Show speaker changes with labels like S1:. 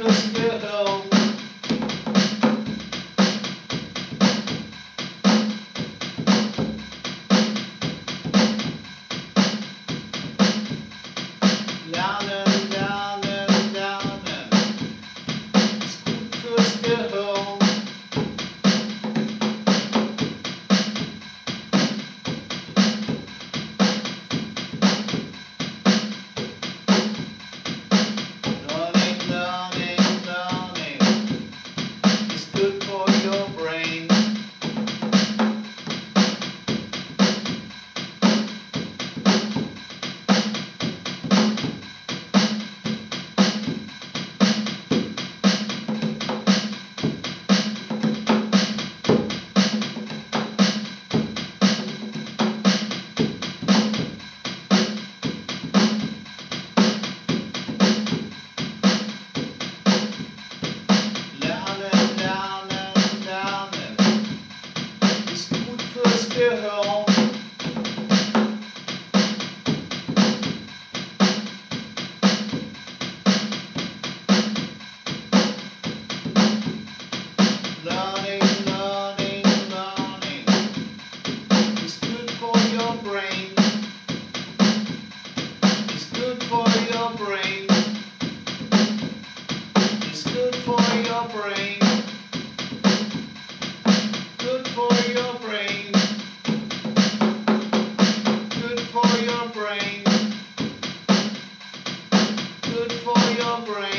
S1: first girl. Lernen, lernen, lernen ist gut fürs Gehirn. Learning, learning, learning is good for your brain. Lernen, lernen, lernen ist gut fürs Gehirn. Learning, learning, learning is good for your brain. It's good for your brain. It's good for your brain. Good for your brain. Good for your brain. Good for your brain.